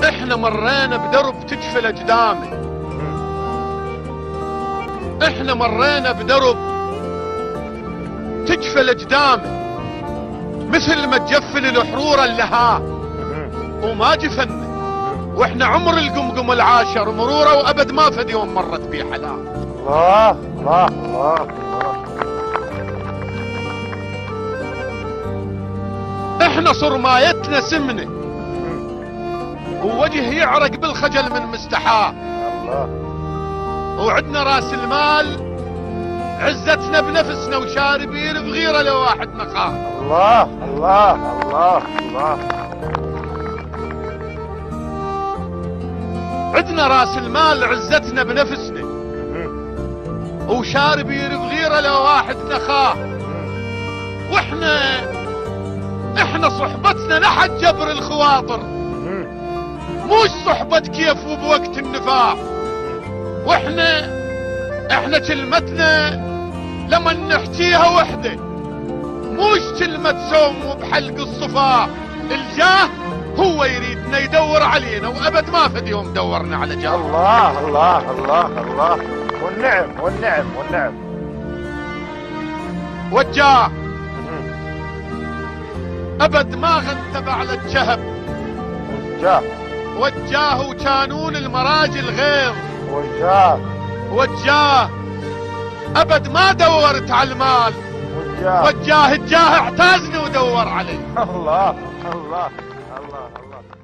احنا مرينا بدرب تجفل اجدامي، احنا مرينا بدرب تجفل اجدامي مثل ما تجفل الحرور اللهاء وما جفنا، واحنا عمر القمقم العاشر مروره وابد ما فد يوم مرت بيه حلا. الله الله الله الله. احنا صرمايتنا سمنه ووجه يعرق بالخجل من مستحاه، الله. وعدنا راس المال عزتنا بنفسنا وشاربين بغيره لو واحد نقاه. الله الله الله الله. عدنا راس المال عزتنا بنفسنا وشاربين بغيره لو واحد نخاه، واحنا صحبتنا لحد جبر الخواطر موش صحبة كيف وبوقت النفاق، واحنا كلمتنا لما نحكيها وحده موش كلمة سوم وبحلق الصفاء. الجاه هو يريدنا يدور علينا وابد ما فد يوم دورنا على جاه. الله الله الله الله. والنعم والنعم والنعم. والجاه ابد ما غنتب على الجهب، جاه والجاه وكانون المراجل غير، والجاه ابد ما دورت على المال، والجاه الجاه اعتازني ودور علي. الله الله الله الله.